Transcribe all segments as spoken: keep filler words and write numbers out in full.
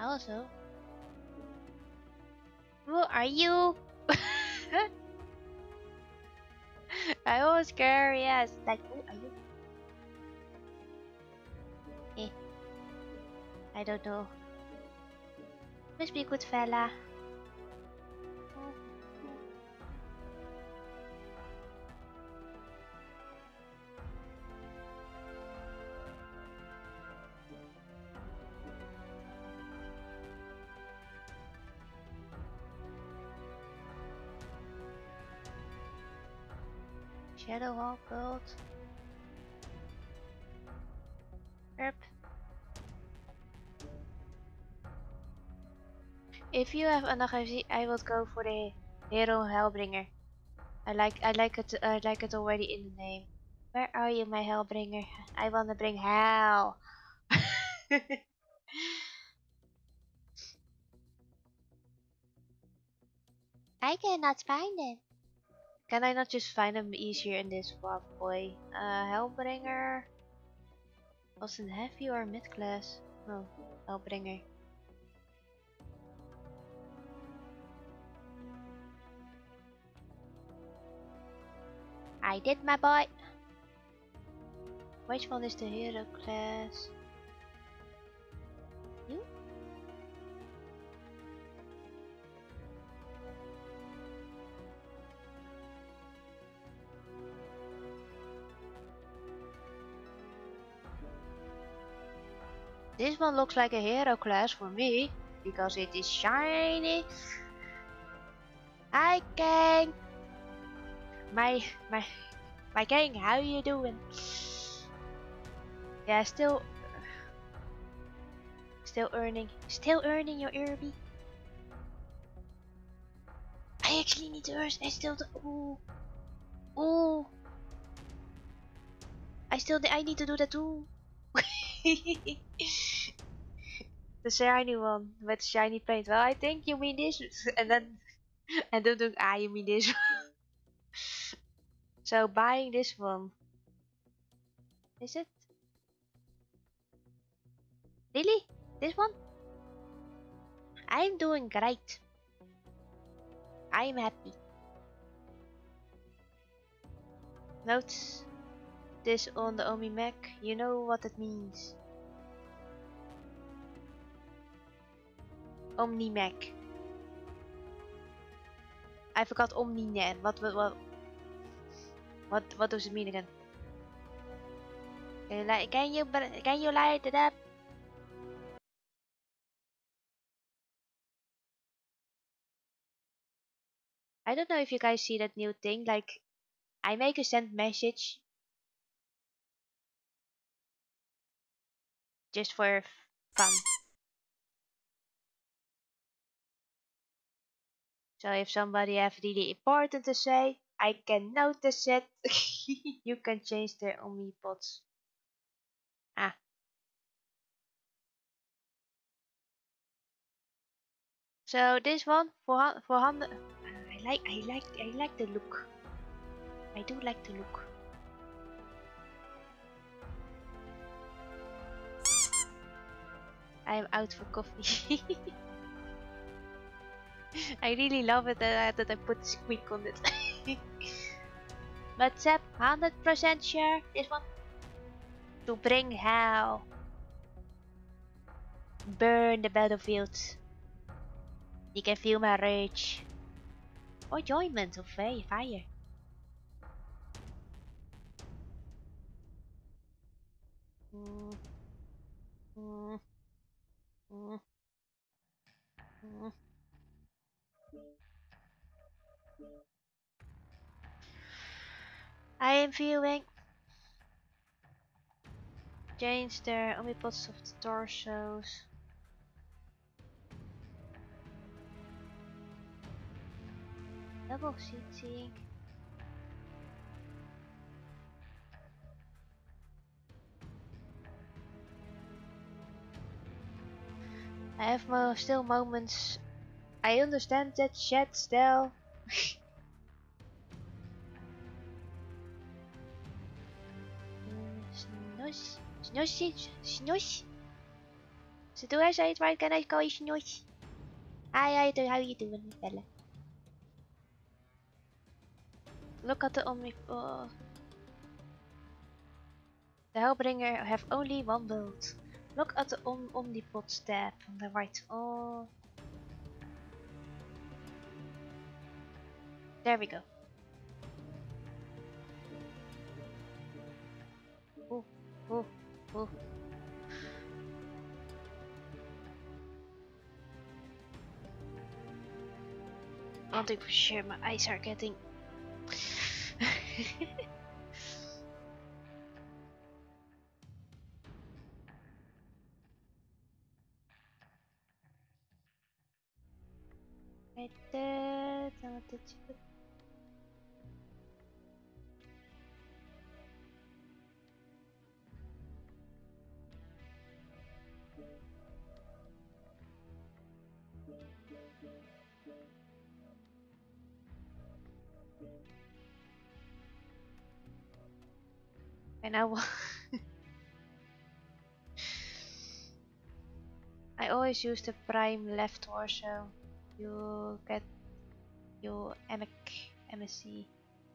Also, who are you? I was curious. Like, who are you? Eh, I don't know. Must be a good fella. Shadowhawk gold. Herb. If you have enough F C, I would go for the Hero Hellbringer. I like I like it I like it already in the name. Where are you, my Hellbringer? I wanna bring hell. I cannot find it. Can I not just find them easier in this swap, boy? Uh, Hellbringer. Wasn't heavy or mid class? No, Hellbringer. I did, my boy. Which one is the hero class? You? This one looks like a hero class for me because it is shiny. Hi, gang. My my my gang, how you doing? Yeah, still still earning, still earning your Irby. I actually need to earn. I still do. Ooh, ooh. I still I need to do that too. The shiny one with shiny paint. Well, I think you mean this, and then and then do ah, you mean this. So buying this one. Is it? Really? This one? I'm doing great. I'm happy. Note this on the Omi Mac. You know what it means. Omni Mac. I forgot Omninet. What what what what what does it mean again? Can you light? Can you can you light it up? I don't know if you guys see that new thing. Like, I make a send message just for fun. So if somebody have really important to say, I can notice it. You can change their omnipods. Ah. So this one for for hundred. I like I like I like the look. I do like the look. I am out for coffee. I really love it that, that I put squeak on it. What's up? one hundred percent sure this one to bring hell. Burn the battlefield. You can feel my rage. Enjoyment of fire. Mm. Mm. Mm. Mm. I am viewing. Change their omnipods of the torsos. Double seating. I have mo still moments. I understand that chat still. Snush, snushy, snush. So do I say it right? Can I call you Noise? Hi, how you doing? How you doing, fella? Look at the Omni. Uh, the Hellbringer have only one build. Look at the om Omnipod tab on the right. Oh, there we go. Oh, oh, oh. One thing for sure, my eyes are getting. I did. I wanted to put. And I will. I always use the prime left torso. You get your M S C.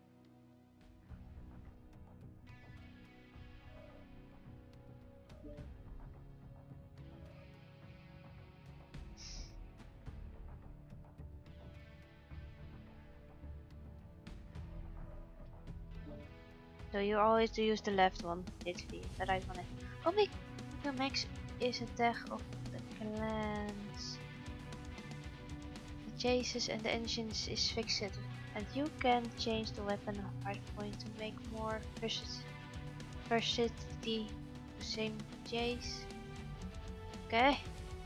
So you always do use the left one, literally, the right one. Omega Max is a tech of the clans. The chases and the engines is fixed, and you can change the weapon hardpoint to make more versatility the same chase. Okay.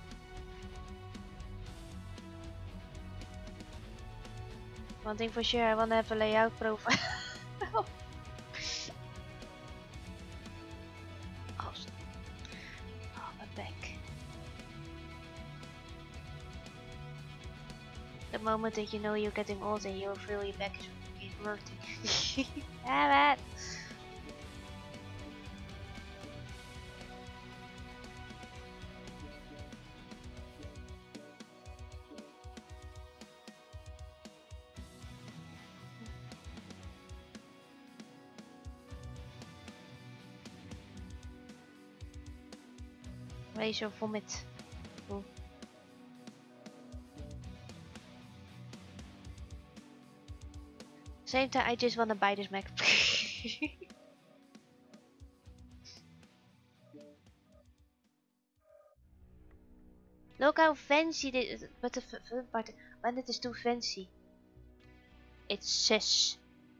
One thing for sure, I wanna have a layout profile. Oh, oh, my back. The moment that you know you're getting old and you feel your back is working. Damn it! Where's your vomit? Oh. Same time, I just wanna buy this Mac. Look how fancy this is, but the fun part, when it is too fancy, it says.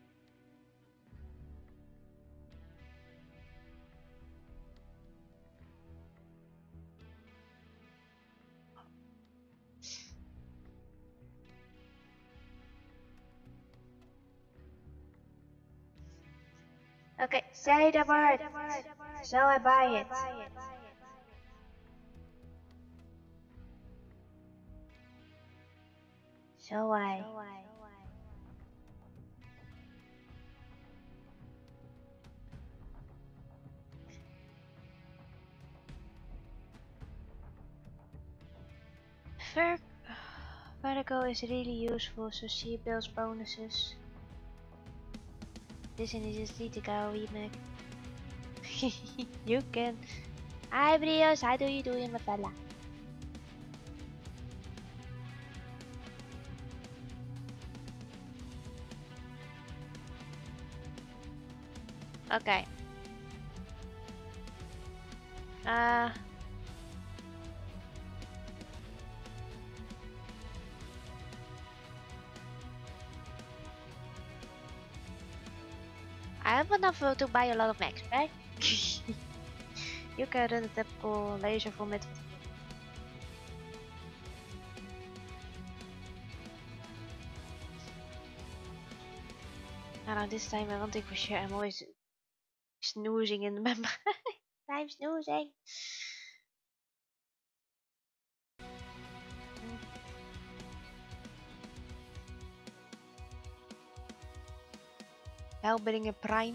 Okay, say the word, so I buy it. So I. Ver Vertigo is really useful, so she builds bonuses. This is just need to go remake. You can. Hi Brios, how do you doing, my fella? Okay. Uh. I have enough to buy a lot of max, right? You can run the typical laser for mid. I know this time I don't think for sure. I'm always snoozing in the member. I'm snoozing. Hellbringer Prime.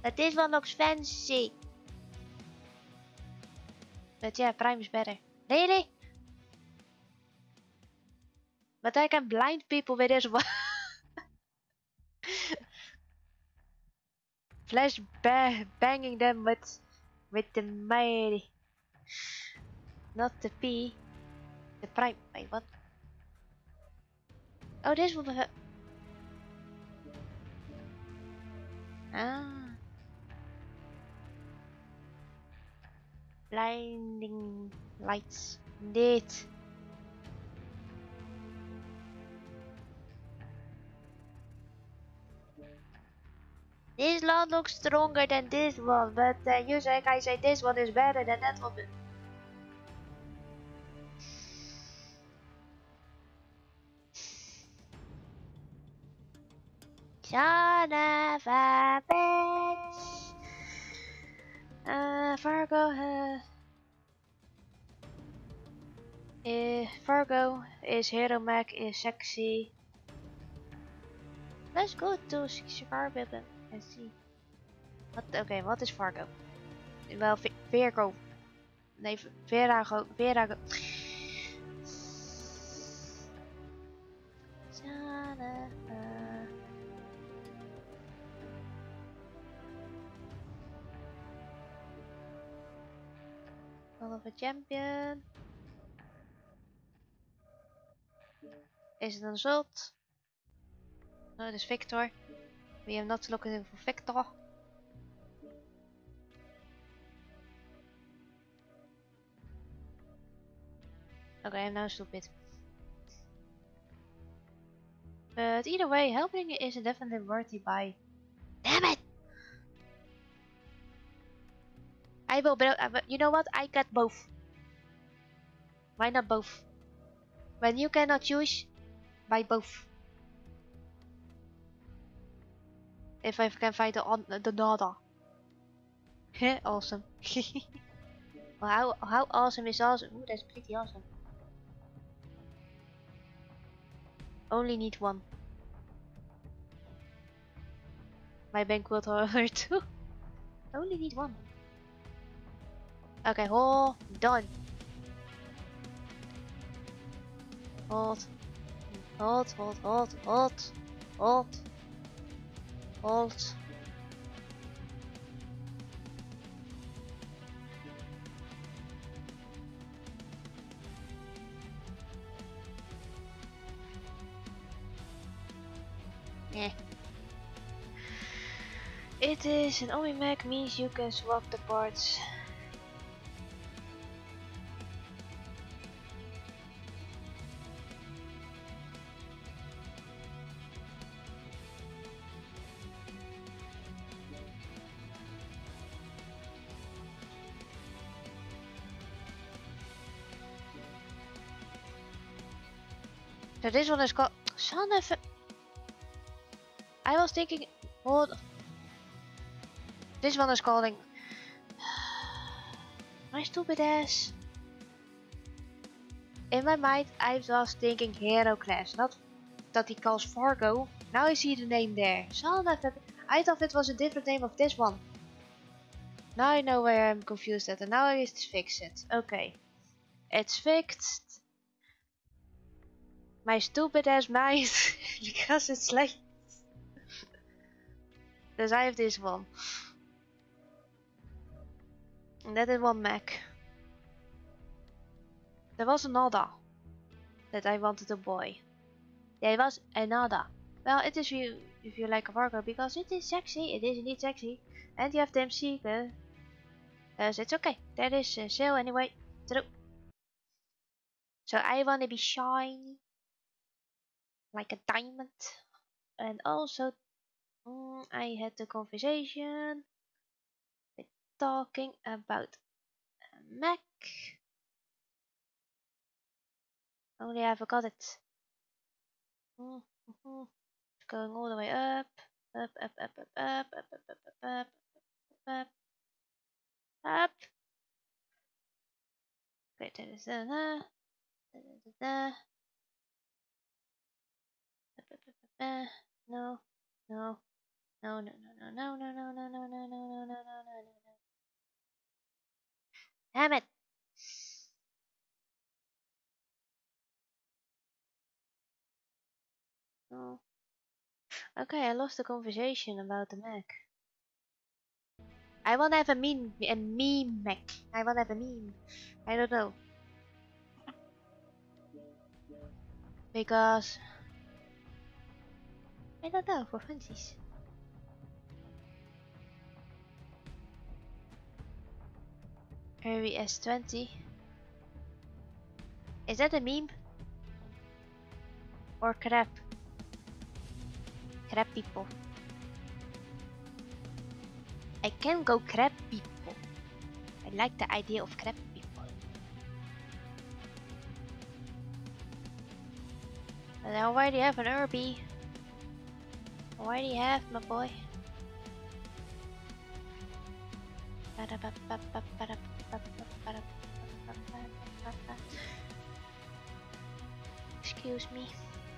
But this one looks fancy. But yeah, Prime is better. Really? But I can blind people with this one. Flash ba banging them with with the mighty. Not the P. The Prime. Wait, what? Oh, this one. Uh, ah. Blinding lights. Indeed. This one looks stronger than this one, but uh, usually I say this one is better than that one. Son of a bitch. Uh, Fargo. Uh, uh, Fargo is Hero Mac is sexy. Let's go to Cigar Building and see. What? Okay, what is Fargo? Well, Virgo. Nee, Verago. Verago. Son of a... Call of a champion. Is it een zult? No, it is Victor. We are not looking for Victor. Okay, I'm now stupid. But either way, helping is definitely worthy buy. Damn it! I will build. Uh, you know what? I got both. Why not both? When you cannot choose, buy both. If I can find the on the Nada. Awesome. Well, how how awesome is awesome? Ooh, that's pretty awesome. Only need one. My banquet holder too. Only need one. Okay, hold done. Hold. Hold, hold, hold, hold, hold, hold. Eh. It is an Omimag means you can swap the parts. So this one is called Son of a... I was thinking, hold. This one is calling. My stupid ass. In my mind, I was thinking Hero Class, not that he calls Fargo. Now I see the name there. Son of a... I thought it was a different name of this one. Now I know where I'm confused at, and now I just fix it. Okay, it's fixed. My stupid ass mind, because it's late. Dus I have this one. And that is one Mac. There was another that I wanted a boy. There was another. Well, it is you if you like a Fargo because it is sexy. It is indeed sexy, and you have the M C. Uh, uh, so it's okay. That is uh, sale anyway. True. So I wanna be shiny, like a diamond, and also mm, I had the conversation with talking about a Mac. Only I forgot it. Mm -hmm. Going all the way up, up, up, up, up, up, up, up, up, up, up, up, up. Okay, that is da da da da da. Up, up, up, up, uh. No, no, no, no, no, No, no, no, no, no, no, no, no, no, no, no, no. Damn it! Oh. Okay, I lost the conversation about the Mac. I want to have a meme, a meme Mac. I want to have a meme. I don't know. Because I don't know, for funsies. Harry S twenty. Is that a meme? Or crap? Crap people. I can go crap people. I like the idea of crap people. But I already have an Irby. Already have, my boy. Excuse me.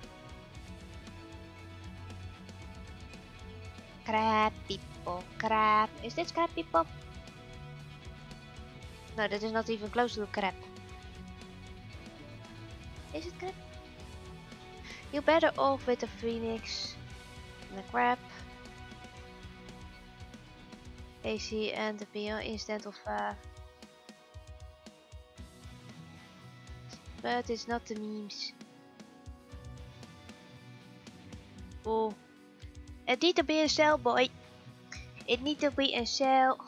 Crap people. Crap. Is this crap people? No, that is not even close to crap. Is it crap? You're better off with the Phoenix. And the crap. A C and the P O instead of uh, but it's not the memes. Oh, it need to be a cell, boy. It need to be a cell.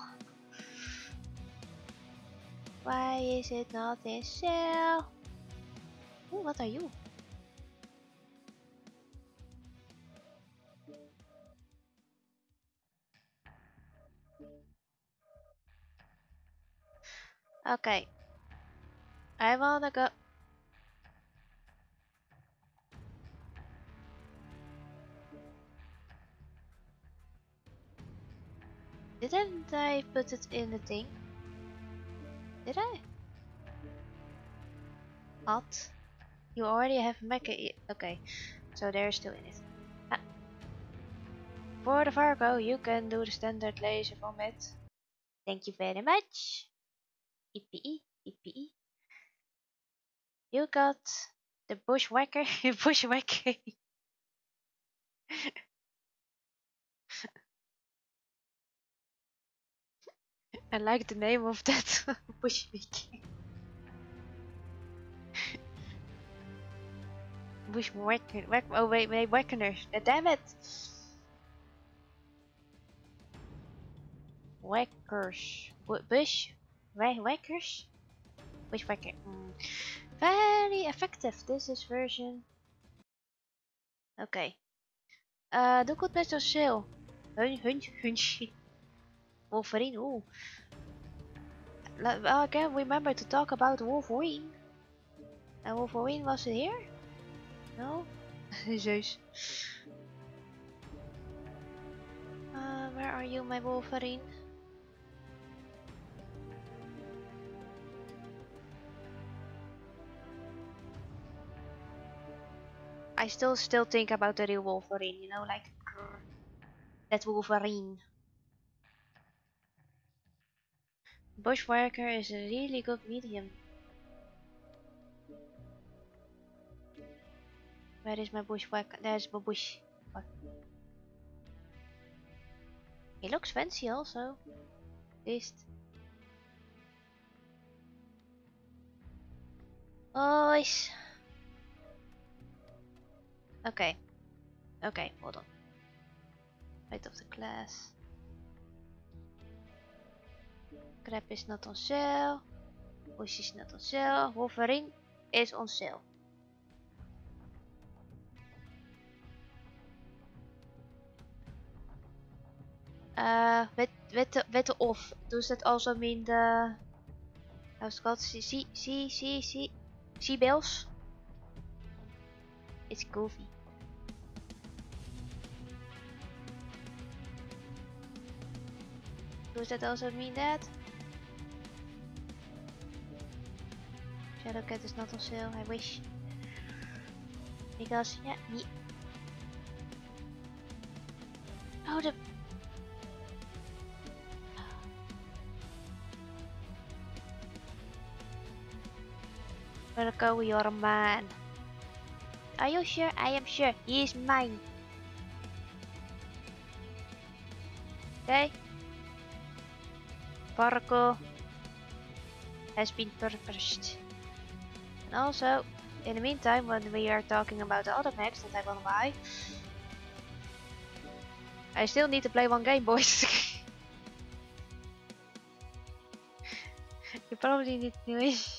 Why is it not a cell? Ooh, what are you? Okay, I wanna go. Didn't I put it in the thing? Did I? Not. You already have mecha. Okay, so they're still in it. Ah. For the Fargo, you can do the standard laser from it. Thank you very much. E P E, E P E. You got the bushwhacker, bushwhacker. I like the name of that bushwhacker. Bushwhacker. Whack, oh wait, wait, whackener. Damn it! Whackers. Bush. Whackers. Bushwhacker. Mm. Very effective. This is version. Okay. Uh, doe ik het best wel chill. Hun, hun, hunch. Wolverine. Ooh. Well, again, remember to talk about Wolverine. And Wolverine was it here? No? Zeus. Uh, where are you, my Wolverine? I still still think about the real Wolverine, you know, like grr, that Wolverine. Bushwhacker is a really good medium. Where is my bushwhacker? There's my bush. He looks fancy also. Least. Boys. Okay. Okay, hold on. Height of the class. Crap is not on sale. Bush is not on sale. Wolverine is on sale. Uh, with with the with the off. Does that also mean the how's it called? See see see see see see bells? It's goofy. Does that also mean that? Shadowcat is not on sale. I wish. Because yeah, me. Oh the Virgo, you're mine. Are you sure? I am sure. He is mine. Okay. Virgo has been purged. And also, in the meantime, when we are talking about the other mechs that I wanna buy, I still need to play one game, boys. You probably need to do it.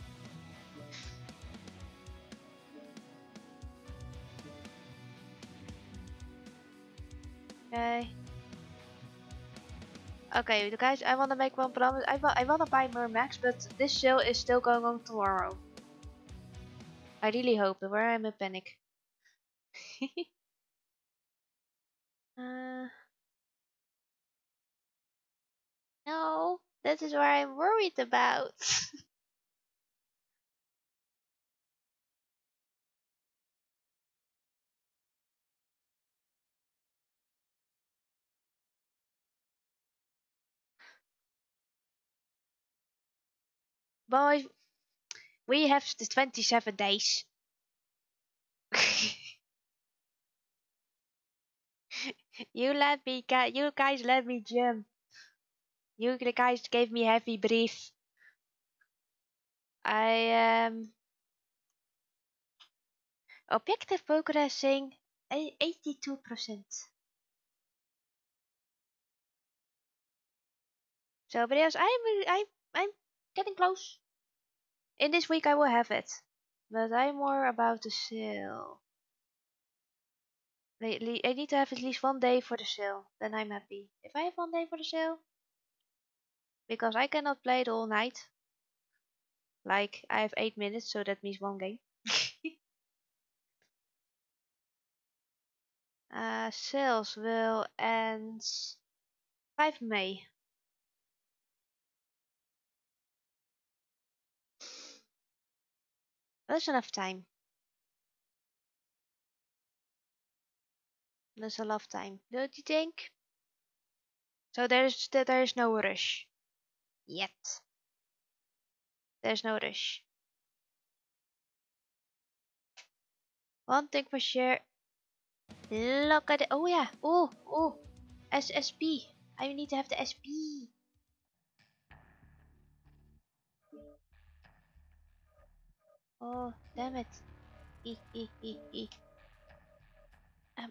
Okay. Okay, guys, I wanna make one promise. I, wa I wanna buy more mechs, but this sale is still going on tomorrow. I really hope, but where I'm in panic. uh, no, that is what I'm worried about. Boys, we have the twenty-seven days. You let me, you guys let me jump. You guys gave me heavy brief. I am um, objective progressing eighty-two percent. So, but yes, I'm I'm I'm getting close. In this week I will have it, but I'm more about the sale. I need to have at least one day for the sale, then I'm happy. If I have one day for the sale, because I cannot play the whole night. Like, I have eight minutes, so that means one game. uh, sales will end five May. That's enough time. That's a lot of time, don't you think? So there's there's no rush yet. There's no rush. One thing for sure. Look at it. Oh yeah. Oh oh. S S P. I need to have the S P. Oh damn it. E e e e. Um.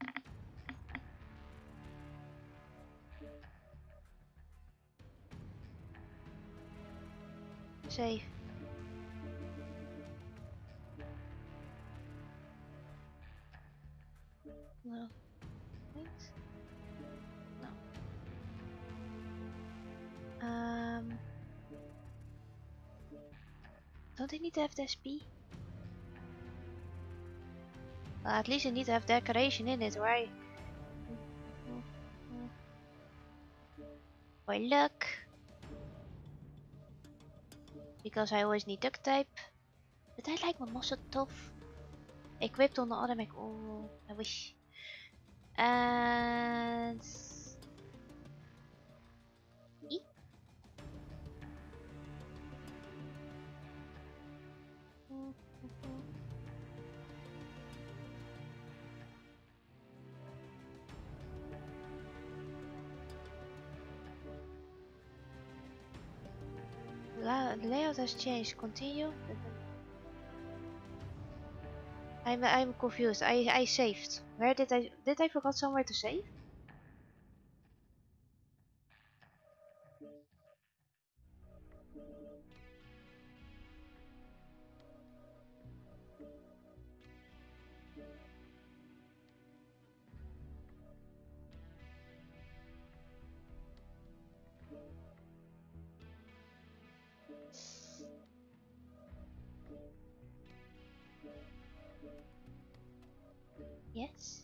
Save. No. Wait. No. Um. Don't I need to have the S P? Well, at least I need to have decoration in it, right? For luck. Because I always need duct tape. But I like my muscle tough. Equipped on the other mech. Oh, I wish. And... Eek. La the layout has changed. Continue. I'm I'm confused. I I saved. Where did I did I forgot somewhere to save? Yes.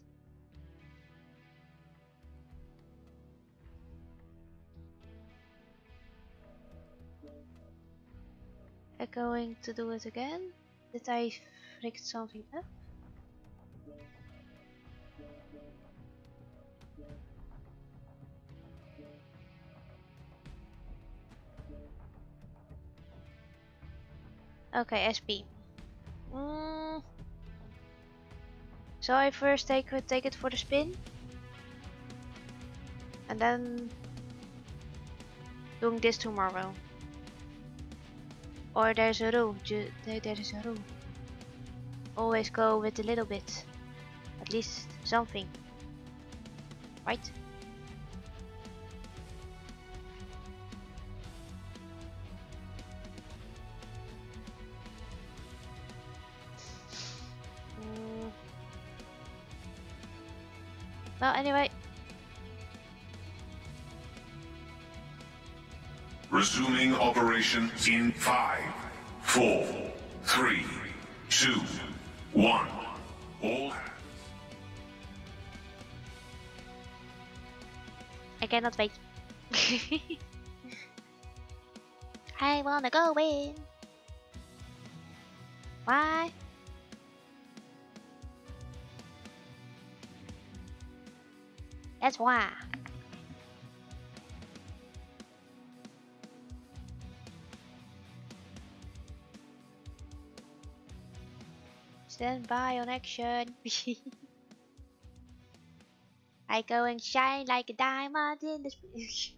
I'm going to do it again. Did I freak something up? Okay, S P. Mm. So I first take take it for the spin, and then doing this tomorrow. Or there's a rule. Ju there, there is a rule. Always go with a little bit, at least something, right? Mm. Well, anyway. Resuming operations in five, four, three, two, one. All hands. I cannot wait. I wanna go in. Why? That's why. Stand by on action. I go and shine like a diamond in the sp-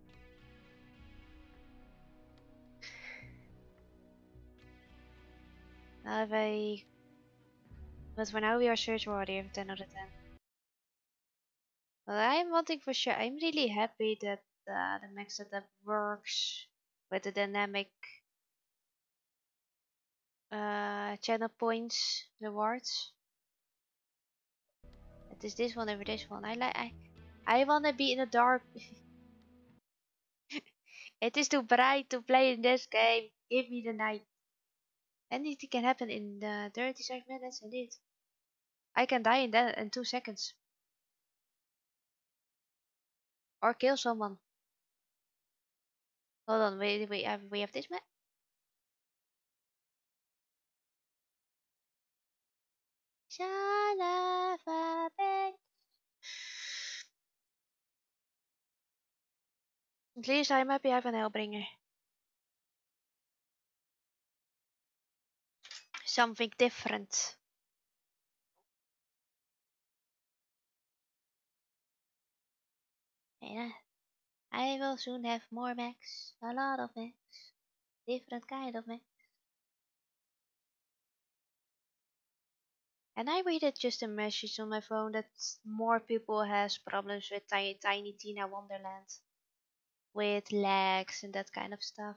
I have a... But for now we are search worthy of ten out of ten. Well, I'm wanting for sure. I'm really happy that uh, the max setup works with the dynamic uh, channel points rewards. It is this one over this one. I like. I I wanna be in the dark. It is too bright to play in this game. Give me the night. Anything can happen in the thirty-six minutes indeed. I can die in that in two seconds. Or kill someone. Hold on, wait, wait, have we have this map? Son of a bitch. At least I'm happy I have an Hellbringer. Something different. Yeah. I will soon have more mechs. A lot of mechs. Different kind of mechs. And I read it just a message on my phone that more people has problems with Tiny, Tiny Tina Wonderland. With lags and that kind of stuff.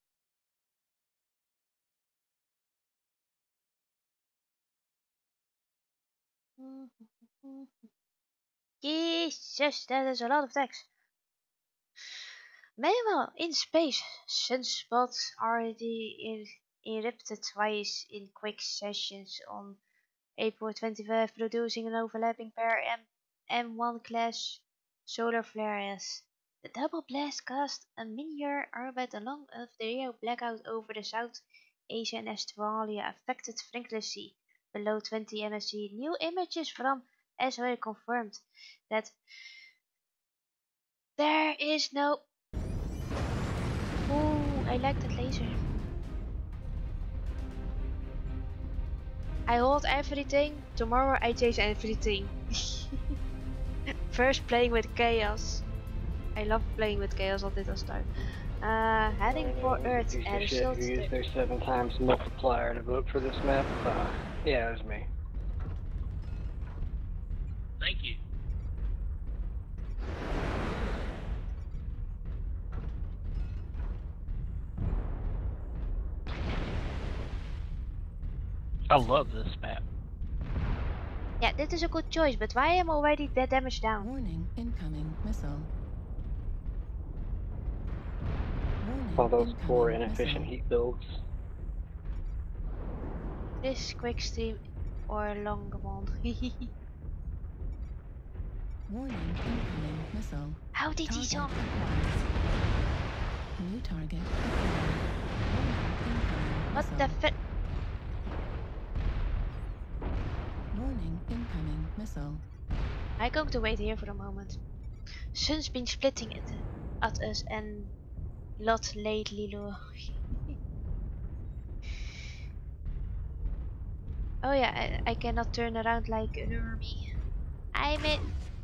Jesus, that is a lot of text. Meanwhile, in space, sunspots already er erupted twice in quick sessions on April twenty-fifth, producing an overlapping pair M M1 class solar flares. The double blast cast a miniature orbit along of the Rio blackout over the South Asia and Australia, affected frequency below twenty M S C. New images from Israel confirmed that there is no... Ooh, I like that laser. I hold everything, tomorrow I chase everything. First playing with chaos. I love playing with chaos al dit als start. Uh, heading for Earth and a shield. Who used their seven times multiplier to vote for this map? Uh, yeah, it was me. Thank you. I love this map. Yeah, this is a good choice, but why am I already that damage down? Warning, incoming missile. Warning, All those poor incoming inefficient missile. heat builds. This quick stream or long one. Warning, incoming missile. How did he so? Target acquired. New target acquired. Warning, incoming What missile. the fuck? Warning, incoming missile. I'm going to wait here for a moment. Sun's been splitting it at us and lot lately, Lou. Oh yeah, I, I cannot turn around like an army. I'm it.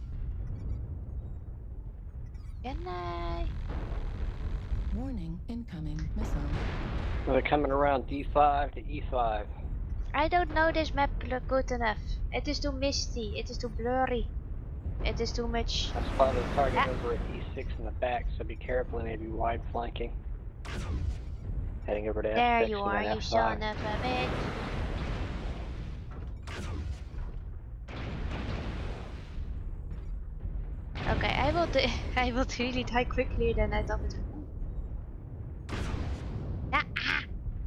Can I? Warning, incoming missile. They're coming around D five to E five. I don't know this map look good enough. It is too misty. It is too blurry. It is too much. I spotted a target Ah. over at E six in the back, so be careful, they may be wide flanking. Heading over to There F six you and are, then you F son five. of a bitch. Okay, I will do I will really die quickly than I thought it would. Ah, ah.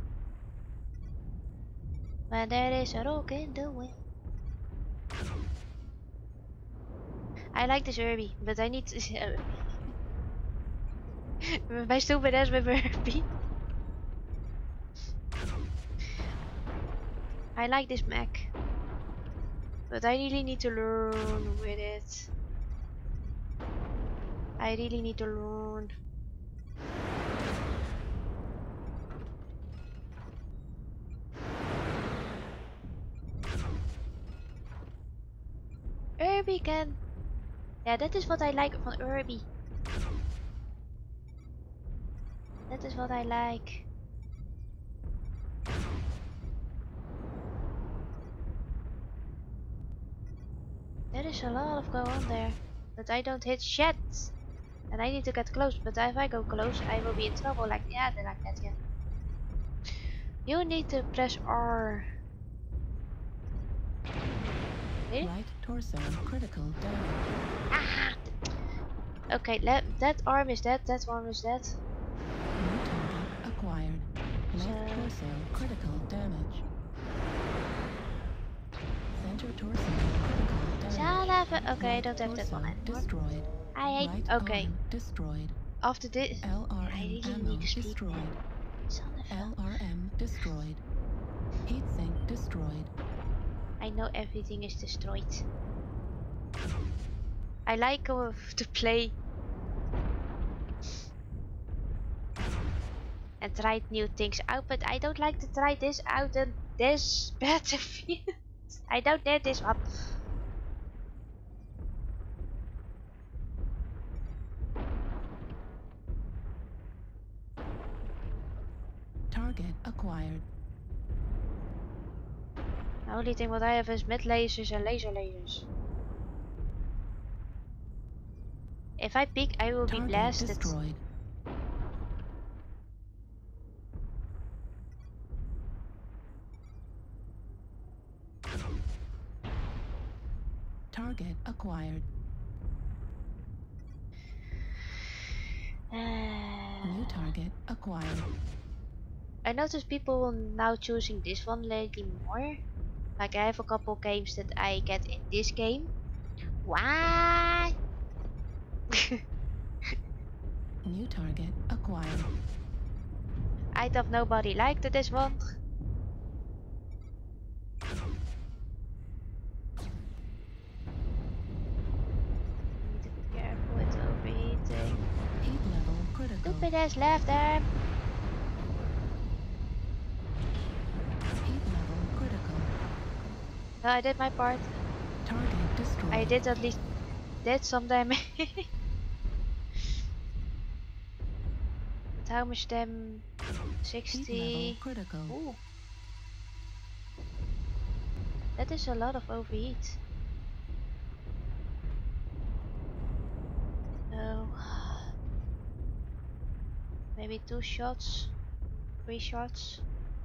But there is a rock in the wind. I like this Herbie, but I need to my stupid ass with Herbie. I like this mech, but I really need to learn with it. I really need to learn. Herbie can. Yeah, that is what I like from Herbie. That is what I like. There is a lot of go on there, but I don't hit shit. And I need to get close, but if I go close, I will be in trouble. Like, yeah, they like that, yeah. You need to press R. Really? Right torso critical damage. Ah! Okay, let, that arm is dead, that arm is dead. New target acquired. Left So- torso critical damage. Center torso critical damage. Son of a- okay, I Right don't have that torso one anymore. destroyed. I hate. Right Okay, arm destroyed. after this. L R I M really ammo need to sleep. destroyed. Son of a- L R M destroyed. Heatsink destroyed. I know everything is destroyed. I like uh, to play and try new things out, but I don't like to try this out in this battlefield. I don't need this one. Target acquired. The only thing what I have is mid lasers and laser lasers. If I peek, I will be Target blasted. destroyed. Target acquired. New target acquired. I notice people now choosing this one lately more. Like I have a couple games that I get in this game. Why? New target acquired. I thought nobody liked this one. Need to be careful with overheating. Heat level critical. Stupid ass left arm. Heat level critical. No, I did my part. Target destroyed. I did at least did some damage. But how much damage? Heat level sixty. critical. Ooh. That is a lot of overheat. Oh. Maybe two shots. Three shots.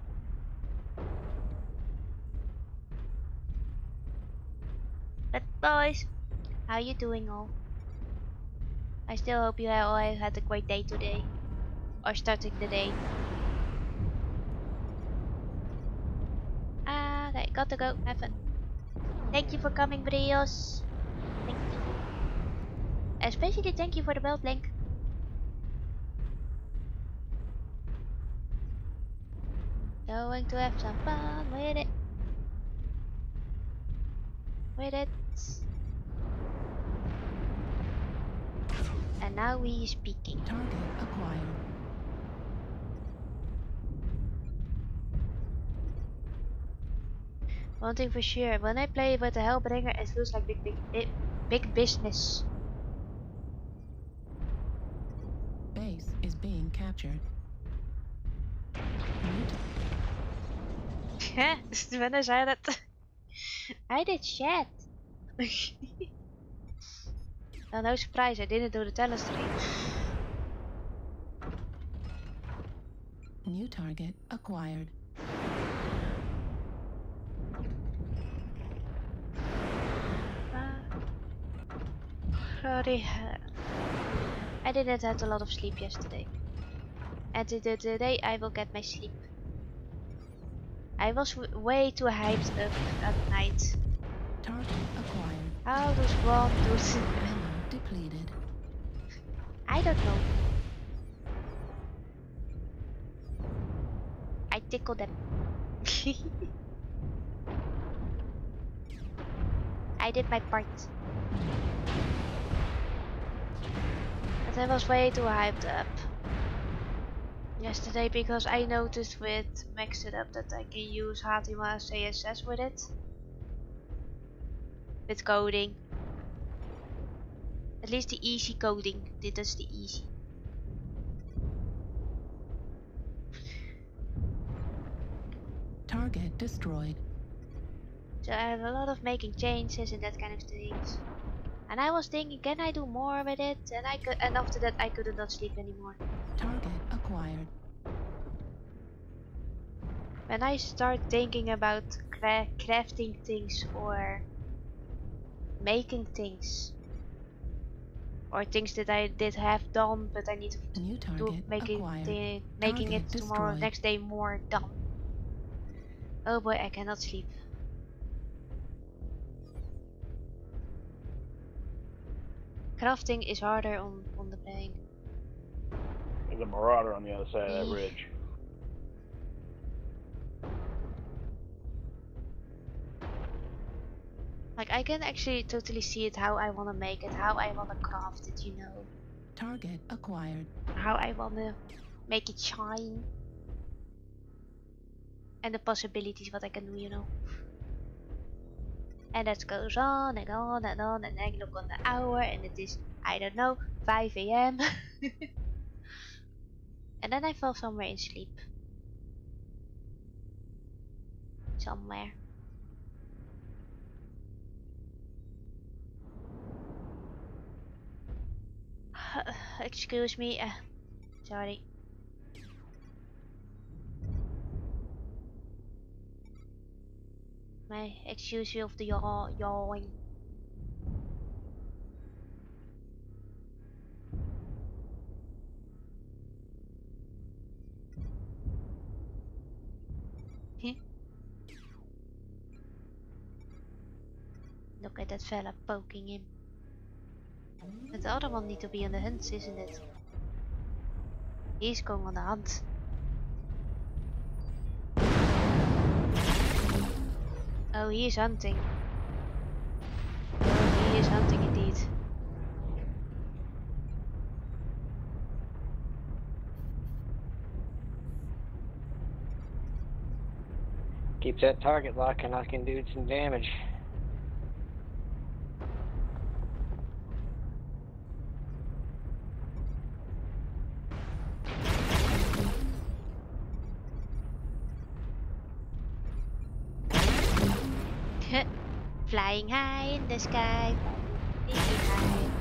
But boys, how you doing all? I still hope you all had a great day today. Or starting the day. Ah, okay, got to go. Have fun. Thank you for coming, Brios. Thank you. Especially thank you for the belt link. Going to have some fun with it. With it. And now we speaking. Target acquired. One thing for sure, when I play with the Hellbringer, it feels like big, big, big, big business. Base is being captured. Yeah, when I said it, I did shit. Oh, no surprise, I didn't do the telestream. New target acquired. Uh, sorry, uh, I didn't have a lot of sleep yesterday. And today, today I will get my sleep. I was w way too hyped up at night. Target acquired. How does one do it? Ammo depleted. I don't know. I tickle them. I did my part. But I was way too hyped up yesterday because I noticed with Max It Up that I can use H T M L C S S with it. With coding. At least the easy coding. Dit is the easy. Target destroyed. So I have a lot of making changes and that kind of things. And I was thinking, can I do more with it? And I could, and after that I could not sleep anymore. Target acquired. When I start thinking about cra crafting things or making things, or things that I did have done but I need to New do target making acquired. the, making Target it tomorrow, destroyed. next day more done. Oh boy, I cannot sleep. Crafting is harder on on the brain. There's a marauder on the other side of that Eesh. ridge. Like I can actually totally see it how I want to make it, how I want to craft it, you know, Target acquired. how I want to make it shine, and the possibilities what I can do, you know. And that goes on and on and on, and I look on the hour and it is, I don't know, five A M And then I fell somewhere in sleep. Somewhere. Excuse me. Uh, sorry. My excuse me of the yaw yawing. Look at that fella poking him. But the other one need to be on the hunt, isn't it? He's going on the hunt. Oh, he is hunting. Oh, he is hunting indeed. Keeps that target lock and I can do some damage. Flying high in the sky, flying high.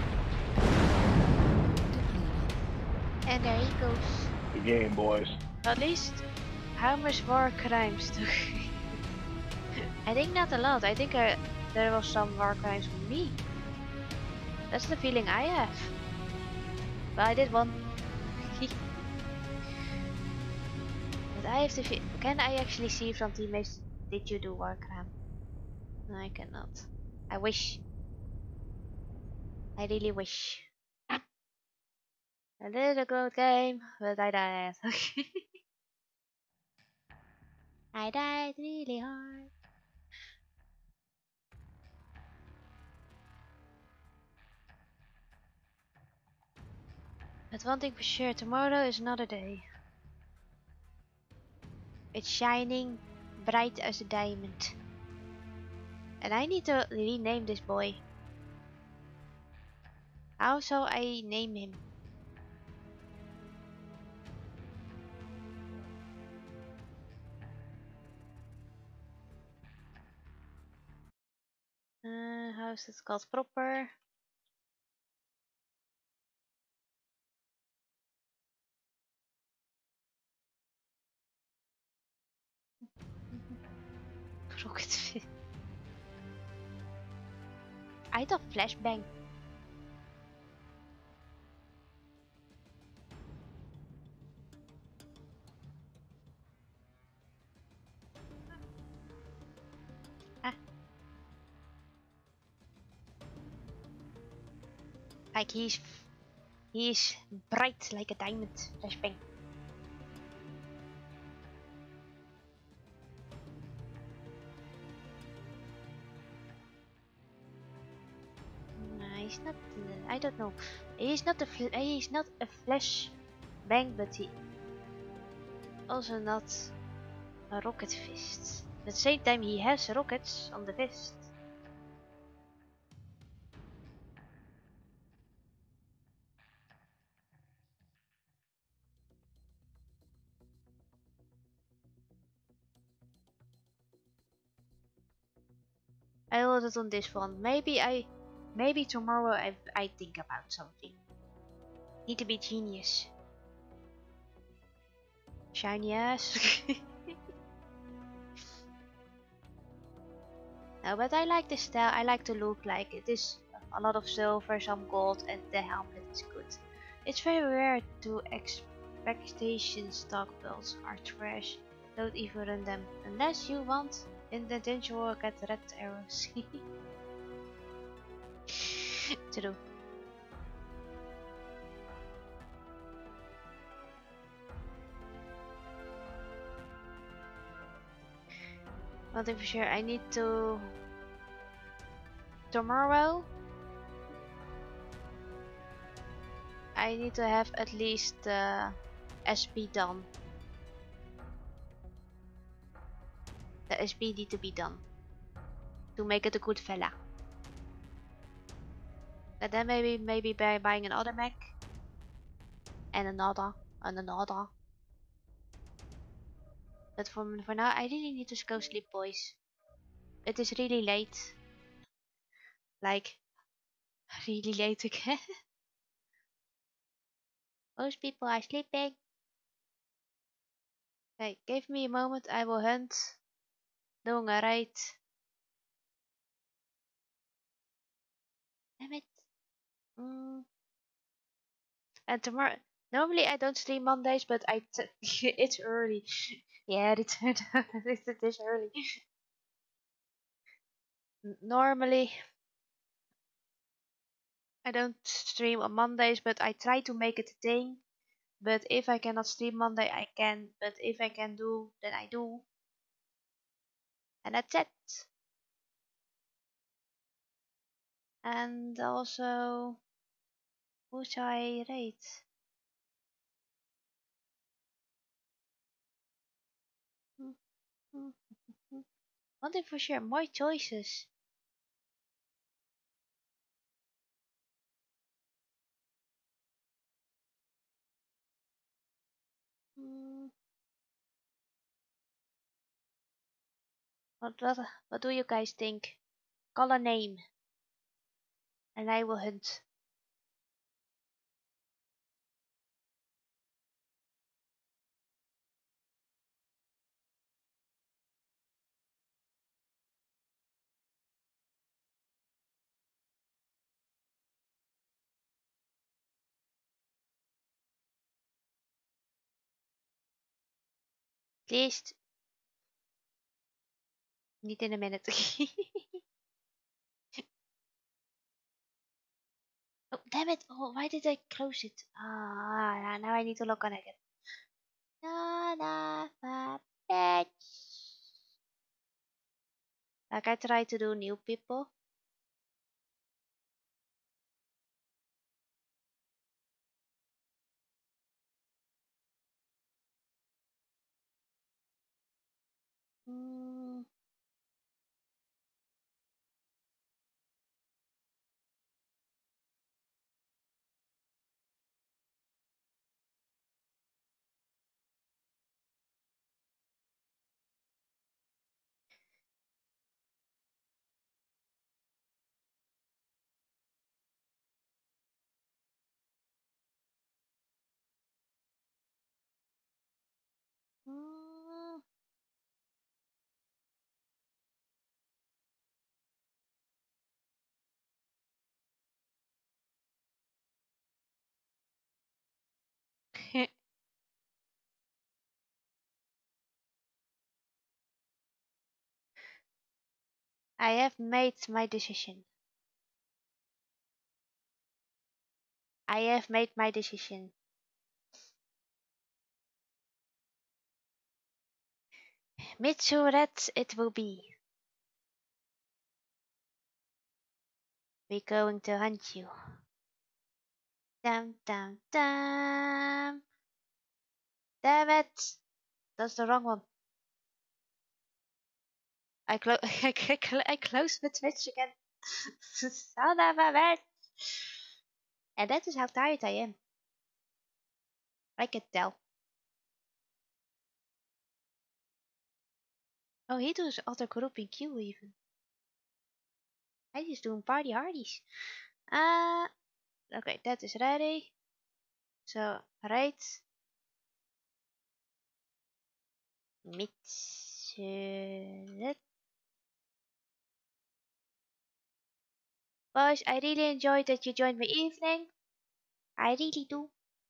And there he goes. Good game, boys. At least, how much war crimes do I think not a lot. I think I, there was some war crimes for me. That's the feeling I have. But I did one. But I have to feel. Can I actually see from teammates? Did you do war crime? No, I cannot. I wish. I really wish. A little good game, but I died. I died really hard. But one thing for sure, tomorrow is another day. It's shining bright as a diamond. And I need to rename this boy. How shall I name him? Uh, how is it called proper? Rocket Fist. I thought flashbang. Ah. Like he's he's bright like a diamond. Flashbang. No, he's not. Uh, I don't know. He's not a. Fl he's not a flash bang, but he also not a rocket fist. At the same time, he has rockets on the fist. I will do it on this one. Maybe I, maybe tomorrow I I think about something. Need to be genius. Shiny ass. No, but I like the style. I like the look. Like it is a lot of silver, some gold, and the helmet is good. It's very rare to expectation stock builds are trash. Don't even run them unless you want. In the dungeon will get red arrows. True. One thing for sure, I need to tomorrow. I need to have at least the uh, S P done. The S P need to be done to make it a good fella. And then maybe maybe by buying another mech and another and another. But for for now, I really need to go sleep, boys. It is really late. Like really late again. Most people are sleeping. Okay, give me a moment. I will hunt. Doing a raid. Damn it. Mm. And tomorrow, normally I don't stream Mondays, but I t it's early. Yeah, it turned out it is early. N- Normally I don't stream on Mondays, but I try to make it a thing. But if I cannot stream Monday, I can. But if I can do, then I do. And that's it. And also, who shall I rate? Hmm, hmm, hmm. One thing for sure, more choices. Hmm, What, what, what do you guys think? Call a name, and I will hunt. Please, niet in a minute. Oh, damn it. Oh, why did I close it? Ah, now I need to log on again. Son of a bitch. Like I try to do new people. Mm, I have made my decision. I have made my decision. Mitsu Red it will be. We're going to hunt you. Dum dum dum. Damn it! That's the wrong one. I close. I, cl I closed the Twitch again. Son of a bitch! And that is how tired I am. I can tell. Oh, he does other group in Q even. I just doing party hardies. Uh, okay, that is ready. So, right. Mitsuret. Boys, I really enjoyed that you joined my evening. I really do.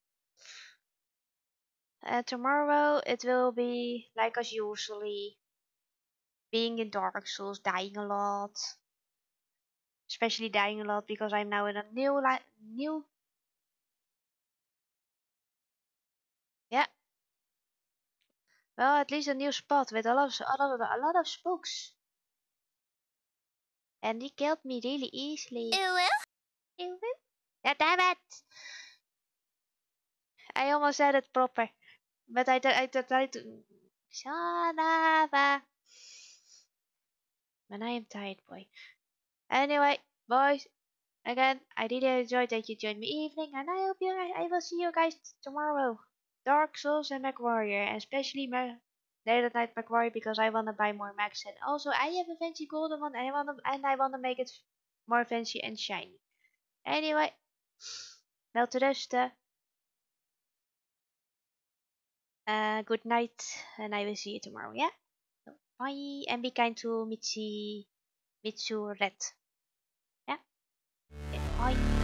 Uh, tomorrow it will be like as usually. Being in Dark Souls, dying a lot. Especially dying a lot because I'm now in a new li new yeah. Well, at least a new spot with a lot of a lot of, a lot of spooks. And he killed me really easily. Yeah, damn it! I almost said it proper, but I I tried to. Son of a. Man, I am tired, boy. Anyway, boys, again, I really enjoyed that you joined me evening, and I hope you guys, I will see you guys tomorrow. Dark Souls and MechWarrior, and especially my Day and Night MechWarrior because I wanna buy more mechs, and also I have a fancy golden one, and I wanna and I wanna make it more fancy and shiny. Anyway, wel te rusten. Uh, good night, and I will see you tomorrow. Yeah. So, bye, and be kind to Mitsi, Mitsu Red. Yeah. Okay, bye.